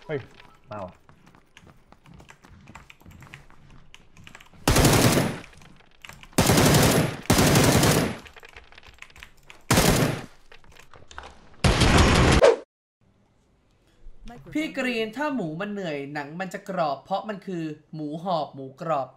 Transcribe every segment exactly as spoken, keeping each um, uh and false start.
เฮ้ยมาว่ะพี่กรีนถ้าหมูมันเหนื่อยหนังมันจะกรอบเพราะมันคือหมูหอบหมูกรอบ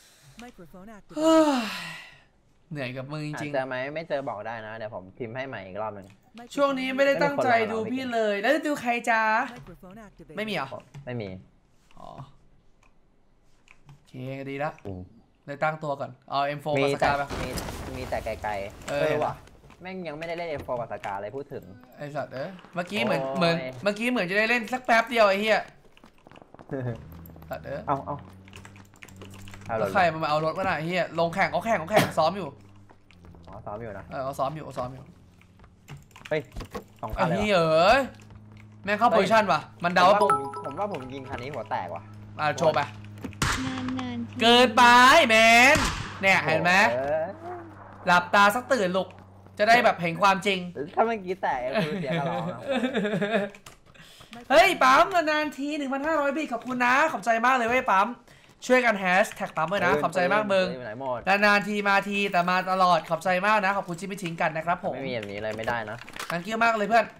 เหนื่อยกับมึงจริงๆเจอไหมไม่เจอบอกได้นะเดี๋ยวผมพิมพ์ให้ใหม่อีกรอบหนึ่งช่วงนี้ไม่ได้ตั้งใจดูพี่เลยแล้วจะดูใครจ้าไม่มีเหรอไม่มีอ๋อโอเคดีละเลยตั้งตัวก่อนเอาเอ็มโฟกับสกาไปมีมีแต่ไกลๆเออว่ะแม่งยังไม่ได้เล่นเอ็มโฟกับสกาเลยพูดถึงไอสัตว์เออเมื่อกี้เหมือนเหมือนเมื่อกี้เหมือนจะได้เล่นสักแป๊บเดียวไอ้เหี้ยสัตว์เออเอาเอาใครมันมาเอารถมาหน่อยเฮียลงแข่งเขาแข่งเขาแข่งซ้อมอยู่อ๋อซ้อมอยู่นะเออเขาซ้อมอยู่เขาซ้อมอยู่เฮ้ยสองคันเลยเฮ้ยเอ๋ยแม่งเข้าโพซิชั่นว่ะมันเดาว่าผมผมว่าผมยิงคันนี้หัวแตกว่ะอ่ะโชว์ไปเกินไปแมนเนี่ยเห็นไหมหลับตาสักตื่นลุกจะได้แบบเห็นความจริงถ้าเมื่อกี้แตกคือเสียกระร้องเฮ้ยปั๊มนานทีหนึ่งพันห้าร้อยบีขอบคุณนะขอบใจมากเลยเว้ยปั๊มช่วยกันแฮชแท็กปั๊มเลยนะขอบใจมากมึงนานๆทีมาทีแต่มาตลอดขอบใจมากนะขอบคุณที่ไม่ทิ้งกันนะครับผมไม่มีแบบนี้เลยไม่ได้นะทันเกี้ยวมากเลยเพื่อน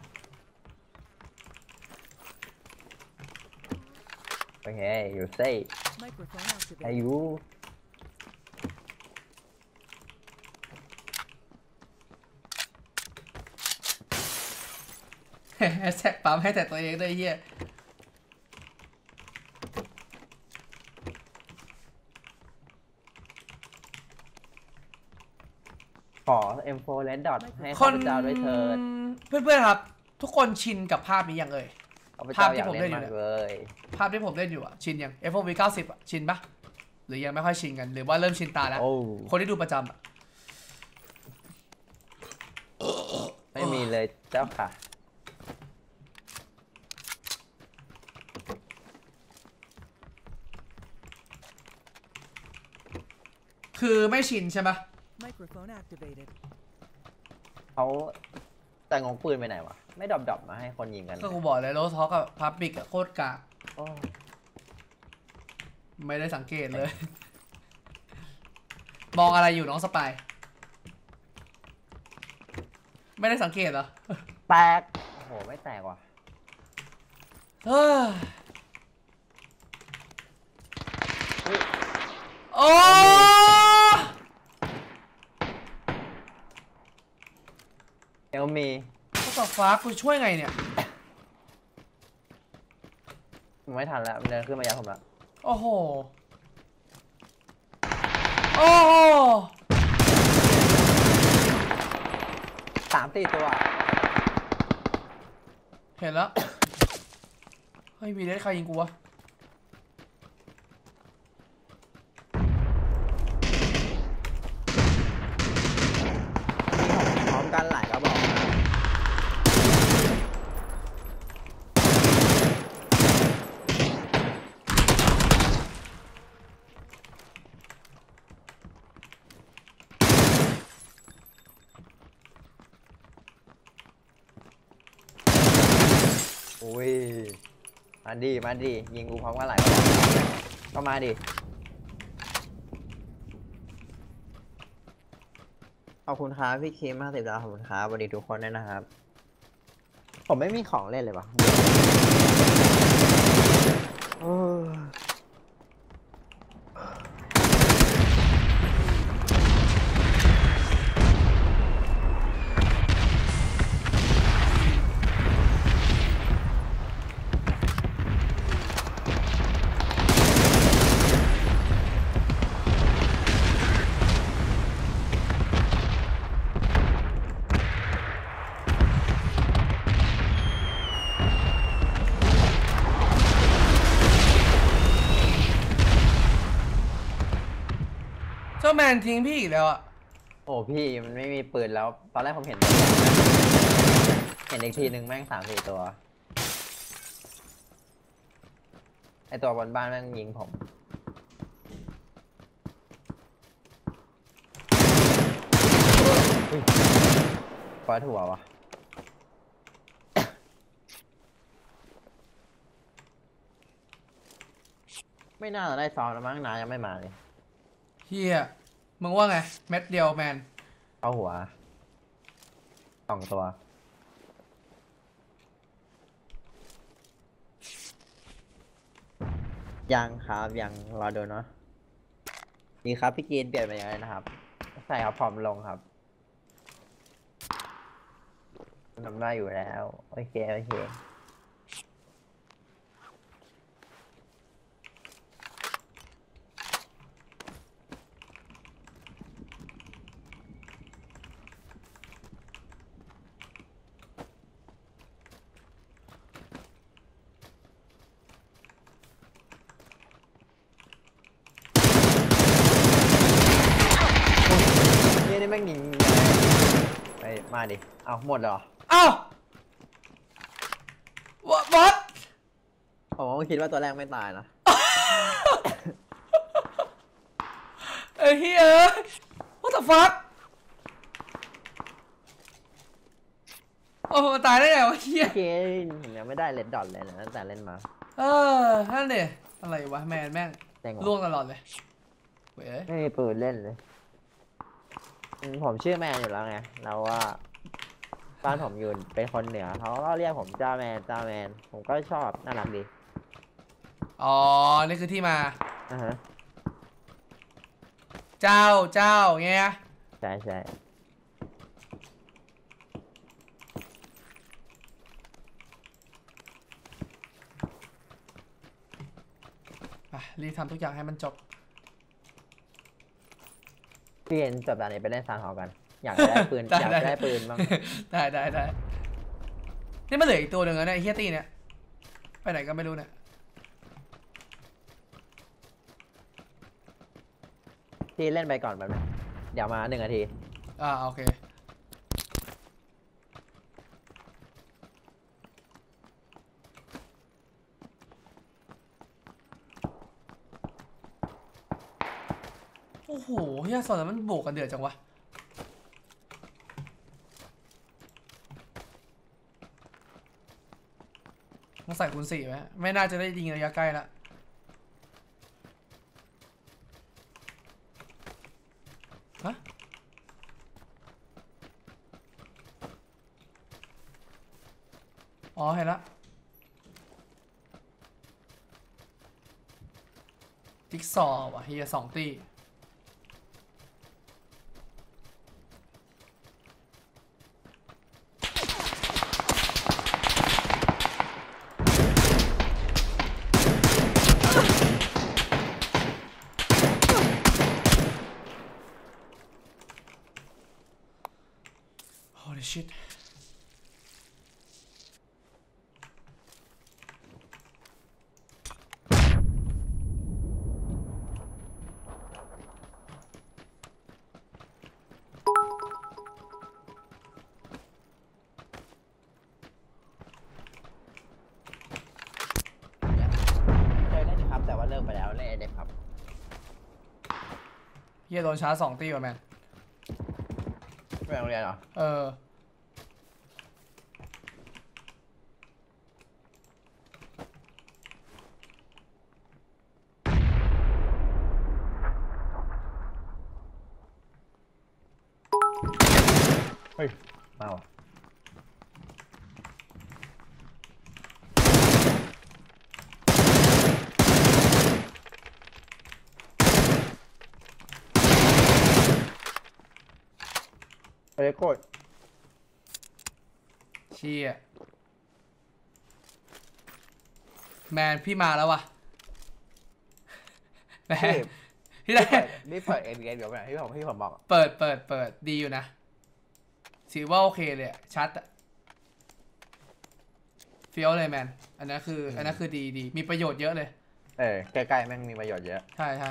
โอเคอยู่เซ่อายุแฮชแท็กปั๊มให้แต่ตัวเองด้วยเฮียขอ เอ็ม โฟร์ Red Dot ให้ข้าพเจ้าด้วยเถิดเพื่อนๆครับทุกคนชินกับภาพนี้ยังเอ่ยภาพที่ผมเล่นอยู่เนี่ยภาพที่ผมเล่นอยู่อ่ะชินยัง เอฟ โอ วี เก้าสิบอ่ะชินปะหรือยังไม่ค่อยชินกันหรือว่าเริ่มชินตาแล้วคนที่ดูประจำอ่ะไม่มีเลยเจ้าค่ะคือไม่ชินใช่ปะเขาแต่งงปืนไปไหนวะไม่ดรอปดรอปมาให้คนยิงกันก็กูบอกเลยโรสท็อกกับพับบิกโคตรกากไม่ได้สังเกตเลยมองอะไรอยู่น้องสปายไม่ได้สังเกตเหรอแตกโอ้โหไม่แตกว่ะเฮ้ยโอ้เอลมีก็ต่อฟ้าคุณช่วยไงเนี่ยไม่ทันแล้วมันเดินขึ้นมายัดผมแล้วโอ้โหโอ้โหสามสี่ตัวเห็นแล้วเฮ้ยมีได้ใครยิงกูวะมีของพร้อมกันหลายกระบอกโอ้ยมาดีมาดียิงกูพร้อมกันหลายก็มาดิขอบคุณครับพี่คิมห้าสิบดาวขอบคุณครับสวัสดีทุกคนด้วยนะครับผมไม่มีของเล่นเลยปะโอ้เจ้าแมนทิ้งพี่อีกแล้วอ่ะโอ้พี่มันไม่มีปืนแล้วตอนแรกผมเห็นเห็นอีกทีหนึ่งแม่งสามสี่ตัวไอตัวบนบ้านแม่งยิงผมปล่อยถั่ววะไม่น่าจะได้ซ้อมแล้วมั้งนายังไม่มาเลยเฮียมึงว่าไงเม็ดเดียวแมนเอาหัวสองตัวยังครับยังรอดูเนาะดีครับพี่กีนเปลี่ยนไปยังไงนะครับใช่ครับผอมลงครับทำได้อยู่แล้วโอเคโอเคนี่นี่แม่งยิงไปมาดิเอาหมดเหรอเอ้าวบอสผมก็คิดว่าตัวแรกไม่ตายนะเอ้ยเฮีย what the fuck โอ้โหตายได้ไงวะเฮียโอเคผมยังไม่ได้เลดดอทเลยนะตั้งแต่เล่นมาเออนั่นดิอะไรวะแมนแม่งแจ้งล่วว่างตลอดเลยเว้ยไม่มีปืนเล่นเลยอืมผมชื่อแมนอยู่แล้วไงเราว่าบ้านผมอยู่เป็นคนเหนือเขาก็เรียกผมเจ้าแมนเจ้าแมนผมก็ชอบน่ารักดีอ๋อนี่คือที่มาอ่าฮะเจ้าเจ้าไงใช่ใช่ไปรีบทำทุกอย่างให้มันจบพี่เอ็นจบตอนนี้ไปเล่นซานฮอกัน อยากได้ปืนได้อยากได้ได้ปืนบ้างได้ได้ได้นี่มันเหลืออีกตัวหนึ่งแล้วเนี่ยไอ้เฮียตี้เนี่ยไปไหนก็ไม่รู้เนี่ยพี่เล่นไปก่อนแบบนึงเดี๋ยวมาหนึ่งนาทีอ่าโอเคโอ้โหเฮียสอนแล้วมันบวกกันเดือดจังวะต้องใส่คูณสี่ไหมไม่น่าจะได้ยิงระยะใกล้ละฮะอ๋อเห็นละจิ๊กซอว์ว่ะเฮียสองตีHoly shit เคยเล่นครับแต่ว่าเลิกไปแล้วเล่นเด็กครับเฮียโดนชาร์จสองตีว่ะแมนไปโรงเรียนเหรอเออเฮ้ยมาว่ะเฮ้ยโกรธเชี่ยแมนพี่มาแล้ววะแมนพี่พี่ได้นี่เปิดเอ็นเกมเดี๋ยวไปไหนที่ผมที่ผมบอกอะเปิดเปิดเปิดดีอยู่นะถือว่าโอเคเลยอะชัดอะเฟี้ยวเลยแมนอันนั้นคืออันนั้นคือดีดีมีประโยชน์เยอะเลยเออใกล้ๆแม่งมีประโยชน์เยอะใช่ใช่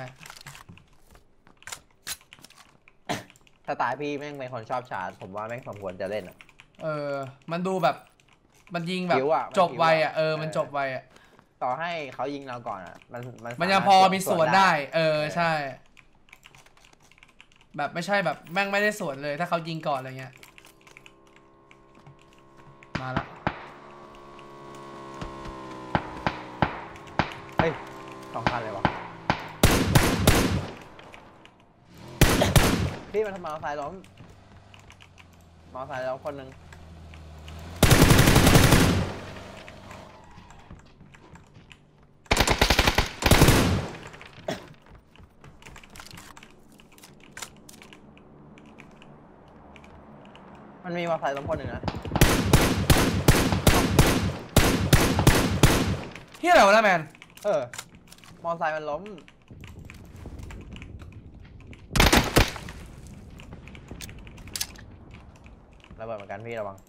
สไตล์พี่แม่งเป็นคนชอบชาร์จผมว่าแม่งสมควรจะเล่นอ่ะเออมันดูแบบมันยิงแบบผิวอะมันจบไวผิวอะอะเออมันเออจบไวอะต่อให้เขายิงเราก่อนอ่ะมันมันมันยังสาารถพอมีสวนได้ เออเออใช่ แบบไม่ใช่แบบแม่งไม่ได้สวนเลยถ้าเขายิงก่อนอะไรเงี้ยมาละเฮ้ยสองพันเลยวะพี่มันทำมอเตอร์ไซค์ล้มมอเตอร์ไซค์ล้มคนหนึ่งมันมีมอเตอร์ไซค์ล้มคนหนึ่งนะเฮียอะไรวะนะแมนเออมอเตอร์ไซค์มันล้มระเบิดเหมือนกันพี่ระวัง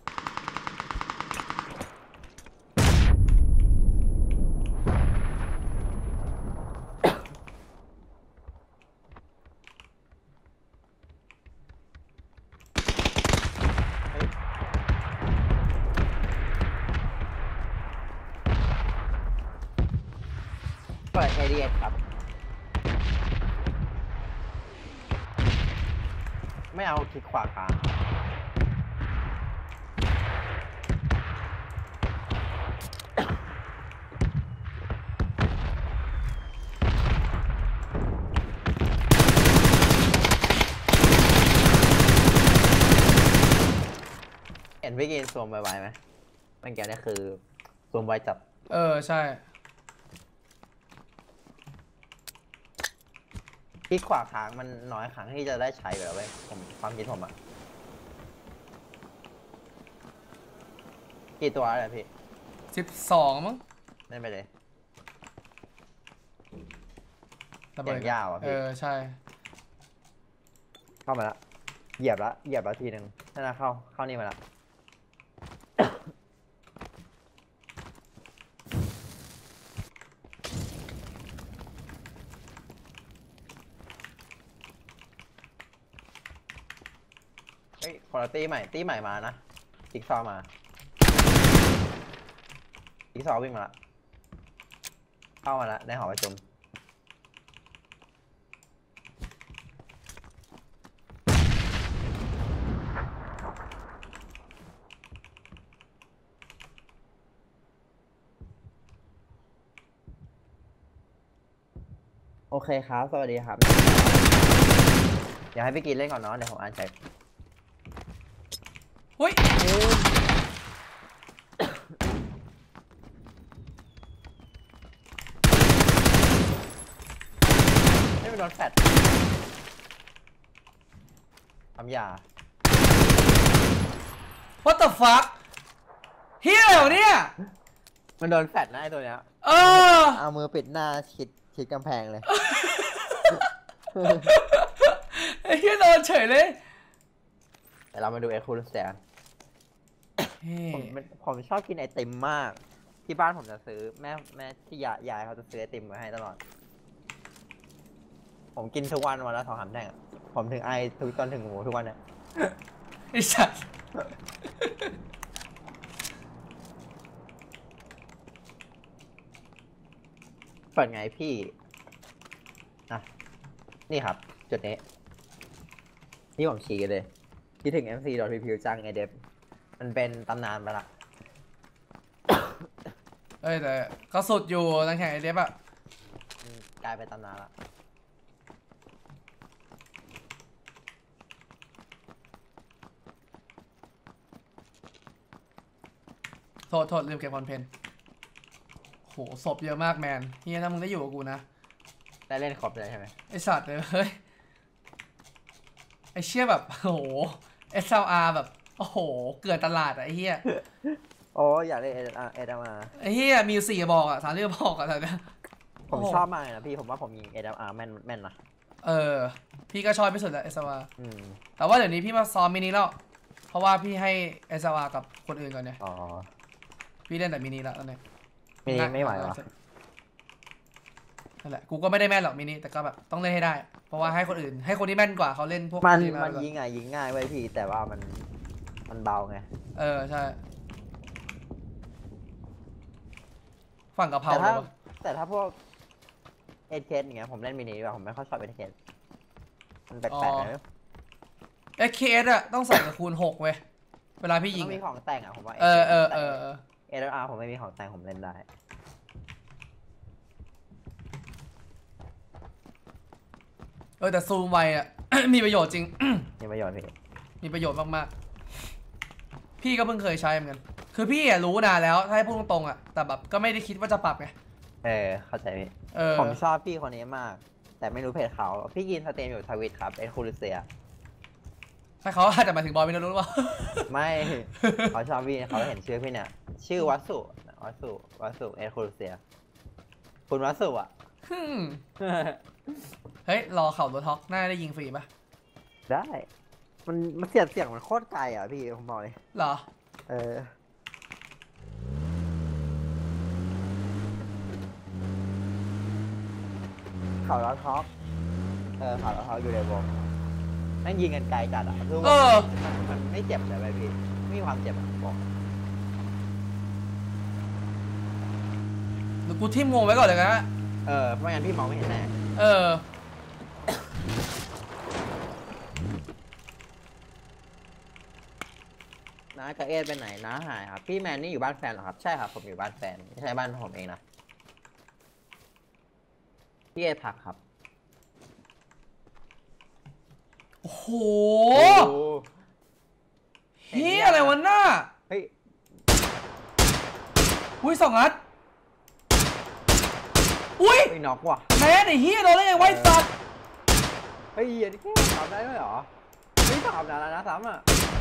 เปิด เอ ดี เอส ครับไม่เอาคลิกขวากลางเห็นพี่กินซูมไวๆไหมมันแกนี่คือซูมไวจัดเออใช่คลิกขวาค้างมันน้อยครั้งที่จะได้ใช้แบบเว้ยผมความคิดผมอะกี่ตัวอะไรพี่สิบสองมั้งเล่นไปเลยระเบิดยาวอ่ะเอพี่อใช่เข้ามาละเหยียบละเหยียบละทีหนึ่งนั่นนะเข้าเข้านี่มาละเฮ้ยคนละตีใหม่ตีใหม่มานะจิ๊กซอว์มาจิ๊กซอว์วิ่งมาละเข้ามาละในหอประชุมโอเคครับสวัสดีครับอยากให้พี่กินเล่นก่อนเนาะเดี๋ยวผมอ่านแชทเฮ้ยไม่เป็นโดนแฟดทำยา What the fuck เฮียอะไรวะเนี่ยมันโดนแฟดนะไอตัวเนี้ยเออเอามือปิดหน้าชิดชิดกำแพงเลยไอ้เฮียโดนเฉยเลยแต่เรามาดูเอคูลสแตนผมผมชอบกินไอติมมากที่บ้านผมจะซื้อแม่แม่ที่ยายยายเขาจะซื้อไอติมมาให้ตลอดผมกินทุกวันวันละสองสามแท่งอ่ะผมถึงไอทุกตอนถึงหูทุกวันเนี่ยไอ้สัสเปิดไงพี่นะนี่ครับจุดนี้นี่ผมชี้กันเลยคิดถึง เอ็ม ซี ดอท พี พี จังไอเดฟมันเป็นตำนานไปละเอ้ยแต่ก็สุดอยู่ตั้งแข่งไอเดฟอะกลายเป็นตำนานละโทษโทษลืมเก็บคอนเพนโหศพเยอะมากแมนเฮียถ้ามึงได้อยู่กับกูนะได้เล่นครบเลยใช่ไหมไอสัตว์เลยเฮ้ยไอเชี่ยแบบโอ้โห เอส แอล อาร์ แบบโอ้โหเกินตลาดอะไอเฮียโอ้อยากเล่น เอ เอ อาร์ไอเฮียมีสี่บอกอะสามที่บอกอะแต่เนี่ยผมชอบมากเลยนะพี่ผมว่าผมยิง เอ อาร์ แม่นแม่นนะเออพี่ก็ชอบที่สุดแหละ เอส แอล อาร์ แต่ว่าเดี๋ยวนี้พี่มาซ้อมมินิแล้วเพราะว่าพี่ให้ เอส แอล อาร์ กับคนอื่นก่อนเนี่ยอ๋อพี่เล่นแต่มินิแล้วตอนนี้มินิไม่ไหวหรอนั่นแหละกูก็ไม่ได้แม่นหรอกมินิแต่ก็แบบต้องเล่นให้ได้เพราะว่าให้คนอื่นให้คนที่แม่นกว่าเขาเล่นพวกมันมันยิงไงยิงง่ายไว้พี่แต่ว่ามันมันเบาไงเออใช่ฝั่งกะเพราแต่ถ้าแต่ถ้าพวกเอเคสอย่างเงี้ยผมเล่นมินิดีกว่าผมไม่ค่อยชอบเอเคสมันแปลกๆเลยเอเคสอะต้องใส่กับคูณหกเว้ยเวลาพี่ยิงมีของแต่งอะผมว่าเออเออเออเออาร์ผมไม่มีของแต่งผมเล่นได้เออแต่ซูมไวอะมีประโยชน์จริงมีประโยชน์พี่มีประโยชน์มากๆพี่ก็เพิ่งเคยใช้เหมือนกันคือพี่อะรู้นานแล้วถ้าให้พูดตรงๆอะแต่แบบก็ไม่ได้คิดว่าจะปรับไงเออเข้าใจพี่เออผมชอบพี่คนนี้มาก แต่ไม่รู้เพจเขาพี่กินสเตรีมอยู่ทวิตครับเอ็นคูลูเซียถ้าเขาอาจจะมาถึงบอยไม่รู้หรือเปล่าไม่เขาชอบพี่เขาเห็นชื่อพี่เนี่ยชื่อวัสุวัสุวัสุเอ็นคูลูเซียคุณวัสุอ่ะฮึ่มเฮ้ยรอเข่ารถท็อกน่าได้ยิงฟรีปะได้ มันมันเสียงเสียงมันโคตรไกลอ่ะพี่ผมบอกเลยเหรอเออเขาแล้วท็อกเออเขาแล้วท็อกอยู่ในวงนั่งยิงกันไกลจัดอ่ะคือเอว่าอมันมันไม่เจ็บเลยไปพี่ไม่มีความเจ็บอ่ะบอกเดี๋ยวกูทิ่มงงไว้ก่อนเลยนะเออไม่งั้นพี่มองไม่เห็นแน่เออน้ากับเอสไปไหนน้าหายครับพี่แมนนี่อยู่บ้านแฟนเหรอครับใช่ครับผมอยู่บ้านแฟนไม่ใช่บ้านผมเองนะพี่เอสพักครับโอ้โหโอ้เฮียอะไรวะหน้าเฮ้ยอุ้ยสองนัดอุ้ยเฮ้ยน็อกว่ะแม่ไอ้เฮียโดนได้ยังไงสัตว์เฮ้ยเหี้ยนี่แค่ทำได้ด้วยเหรอไม่ทำนะแล้วนะซ้ำอ่ะ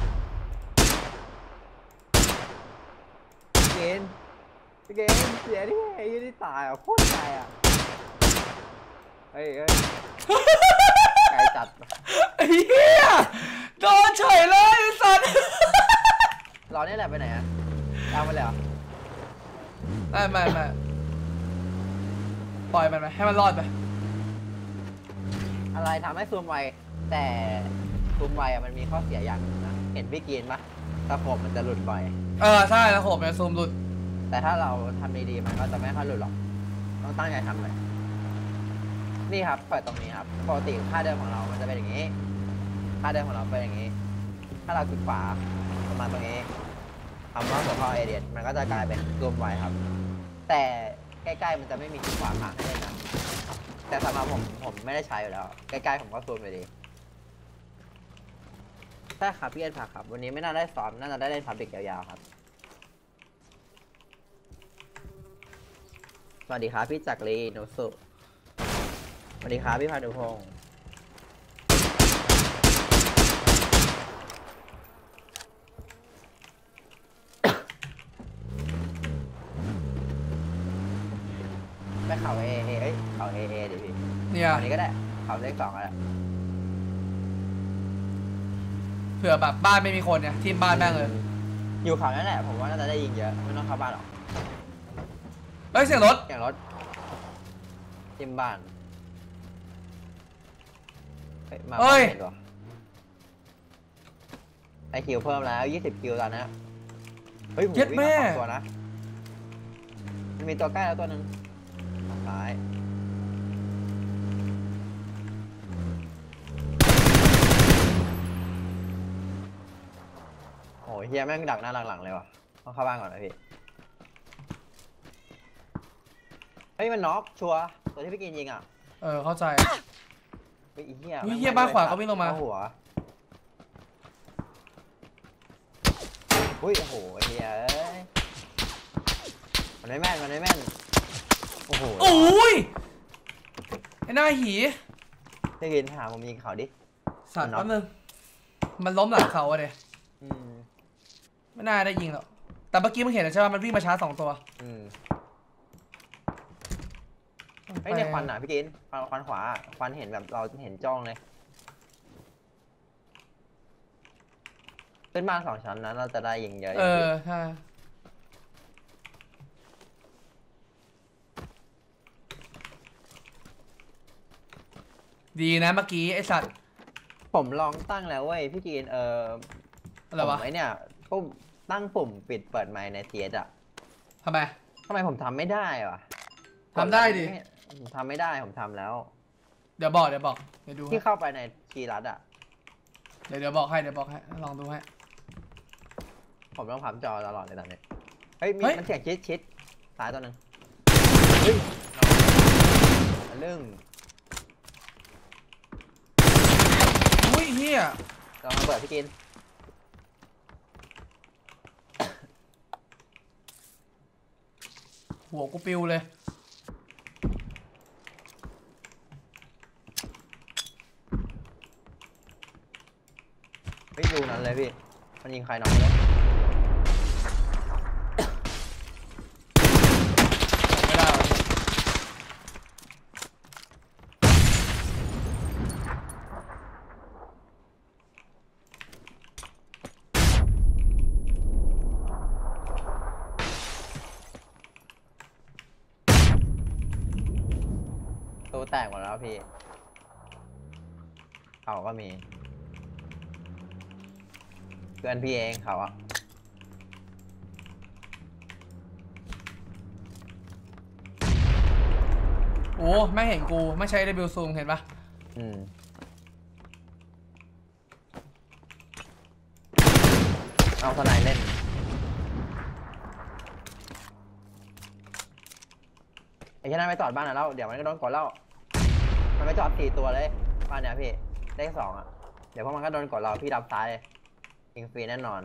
เกณฑ์เกณฑ์เสียดิไอ้ยี่นี่ตายอ่ะโคตรตายอ่ะเฮ้ยเฮ้ยไกลจัดไอ้เฮียโดนเฉยเลยไอ้สัตว์เราเนี่ยแหละไปไหนอ่ะตามไปเลยเหรอไม่ไม่ไม่ปล่อยมันไปให้มันรอดไปอะไรทำให้ซูมไวแต่ซูมไวอ่ะมันมีข้อเสียอย่างนึงนะเห็นพี่กินปะตะขบมันจะหลุดบ่อยเออใช่แล้วโหเป็นซูมหลุดแต่ถ้าเราทำดีๆมันก็จะไม่ค่อยหลุดหรอกต้องตั้งใจทำเลยนี่ครับเปิดตรงนี้ครับปกติค่าเดิมของเรามันจะเป็นอย่างนี้ค่าเดิมของเราเป็นอย่างนี้ ถ้าเราคลิกขวาประมาณตรงนี้คำว่าหัวข้อเอเดียมันก็จะกลายเป็นซูมไวครับ แต่ใกล้ๆมันจะไม่มีคลิกขวาผ่านให้เล่นนะแต่สำหรับผมผมไม่ได้ใช้อยู่แล้วใกล้ๆผมก็ซูมไปดีใช่ครับพี่เอ็นผักครับวันนี้ไม่น่าได้ซ้อมน่าจะได้เล่นพับบิกยาวๆครับสวัสดีครับพี่จักรีโนสุสวัสดีครับพี่พานุพงศ์ไปเขาเอเอเอ้ยเขาเอเอดิพี่เนี่ยอันนี้ก็ได้เขาเลขสองก็ได้เผื่อแบบบ้านไม่มีคนเนี่ยทีมบ้านแม่งเลยอยู่เขานั่นแหละผมว่าน่าจะได้ยิงเยอะไม่ต้องเข้าบ้านหรอกเฮ้ยเสียงรถอย่างรถทีมบ้านเฮ้ยมาเฮ้ยเห็นวะไอคิวเพิ่มแล้วยี่สิบคิวตอนนี้เฮ้ยผมวิ่งมาสองตัวนะมันมีตัวใกล้แล้วตัวหนึ่งซ้ายโอ้ยเฮียแม่งดักหน้าหลังๆเลยว่ะต้องเข้าบ้านก่อนนะพี่เฮ้ยมันน็อกชัวร์ตัวที่พี่กินยิงอ่ะเออเข้าใจเฮ้ยไอ้เฮียเฮ้ยเหี้ยบ้านขวาเขาวิ่งลงมาเข้หัวอุ้ยโอ้โหเฮียเอ้ยมันไม่แม่นมันไม่แม่นโอ้โหโอ้ยไอ้หน้าหีพี่กินหาผมยิงเขาดิสัตว์มันน็อกแป๊บนึงมันล้มหลังเขาอะเดยอืมไม่น่าได้ยิงหรอกแต่เมื่อกี้มึงเห็นแล้วใช่ไหมมันวิ่งมาช้าสองตัวอืมไอ้ยเนี่ยควันอ่ะพี่กินควันควันขวาควันเห็นแบบเราเห็นจ้องเลยเป็นบ้านสองชั้นนะเราจะได้ยิงเยอะเออใช่ดีนะเมื่อกี้ไอสัตว์ผมลองตั้งแล้วเว้ยพี่กินเอออะไรวะผมไอ้เนี่ยปุ่มตั้งปุ่มปิดเปิดไมค์ในทีเอสอ่ะทำไมทำไมผมทำไม่ได้วะทำได้ดิผมทำไม่ได้ผมทำแล้วเดี๋ยวบอกเดี๋ยวบอกเดี๋ยวดูให้ที่เข้าไปในคีย์รัดอ่ะเดี๋ยวเดี๋ยวบอกให้เดี๋ยวบอกให้ลองดูให้ผมต้องพับจอตลอดเลยตอนนี้เฮ้ยมีเฮ้ยมันเสียงชิดชิดซ้ายตัวหนึ่งเฮ้ยเรื่องอุ้ยเฮียลองมาเปิดพี่กินหัวกูปิวเลยไม่ดูนั้นเลยพี่มันยิงใครน้องเลยไม่ได้ตัวแตกหมดแล้วพี่เขาก็มีเพื่อนพี่เองเขาอะโอ้ไม่เห็นกูไม่ใช้ W Zoom เห็นปะอืมเอาสไนเล่นไอ้แค่นั้นไปจอดบ้านนะแล้วเดี๋ยวมันก็โดนกดแล้วมันไปจอดสี่ตัวเลยบ้านเนี้ยพี่ได้สองอ่ะเดี๋ยวพวกมันก็โดนกดเราพี่รับซ้ายยิงฟรีแน่นอน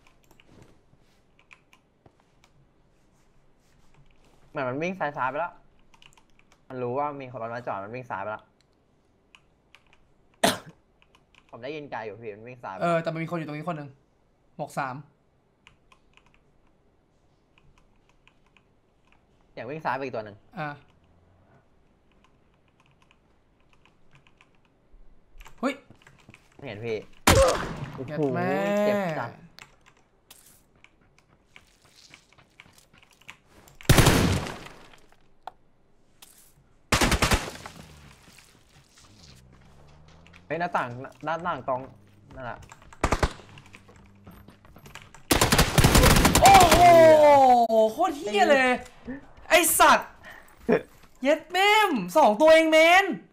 เหมือนมันวิ่งซ้ายๆไปแล้วมันรู้ว่ามีคนมาจอดมันวิ่งซ้ายไปแล้ว ผมได้ยินไกลอยู่พี่มันวิ่งซ้ายไปเออแต่มันมีคนอยู่ตรงนี้คนหนึ่งหมวกสามอย่างวิ่งซ้ายไปอีกตัวหนึ่งอ่าเฮ้ยไม่เห็นพี่โอ้เจ็บโหแม่เจ็บจัดเฮ้ยหน้าต่างหน้าต่างตรงนั่นแหละโอ้โหโคตรเฮี้ยเลย ไอสัตว์ เย็ดแม่มสองตัวเองเมน